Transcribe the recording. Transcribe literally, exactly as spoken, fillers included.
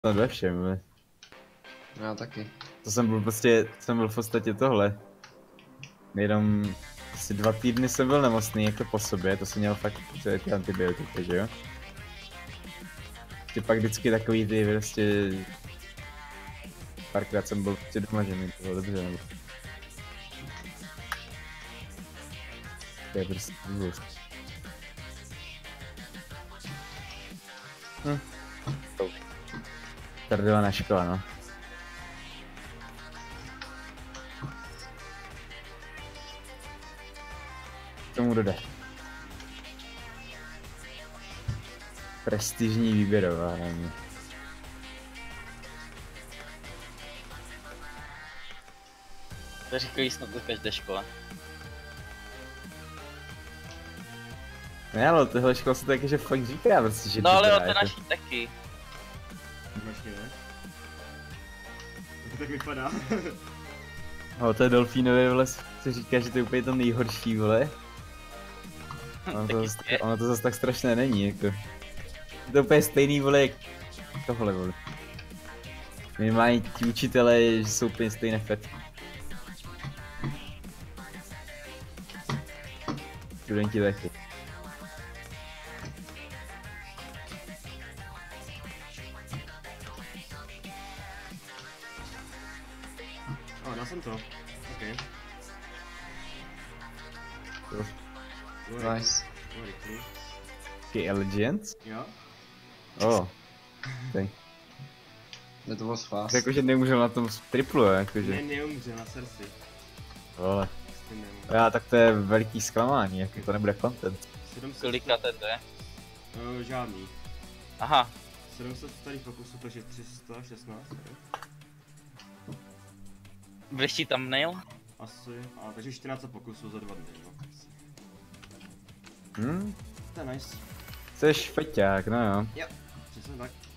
No ve všem, Já taky. to jsem byl prostě, jsem byl v podstatě tohle. Jenom asi dva týdny jsem byl nemocný jako po sobě, to jsem měl fakt ty antibiotika, že jo? Prostě pak vždycky takový ty prostě... Párkrát jsem byl prostě doma, že mi to bylo dobře, nebo... To je prostě důvod. Hm. Tardovaná škola, no. K tomu dodat. Prestižní výběrová hlavně. To říkají snad do každé škole. Ne, ale tohle škola se taky, že fakt říká prostě, že no ale o té jako... naší taky. Naši ne? To tak vypadá. O té delfínové, vole, se říká, že to je úplně to nejhorší, vole. Ono to, zase, ono to zase tak strašné není, jako. Je to úplně stejný, vole, jak tohle, vole. Minimálně ti učitelé, že jsou úplně stejné fet. Studenti taky. A, dal jsem to. OK. Nice. Taky Elegant? Jo? Oh. Okay. Ne, to bylo fast. Jakože nemůžu na tom triplu, jakože. Ne, neumře na srdci. Vole. Já, tak to je veliký zklamání, jako to nebude content. Kolika to je? Uh, žádný. Aha. sedm set tady fokusů, takže tři sta šestnáct. Vyští thumbnail? Asi, a takže čtrnáct pokusů za dva dny, no. Hm? To je nice. Jseš feťák, no jo. Jo, přesně tak.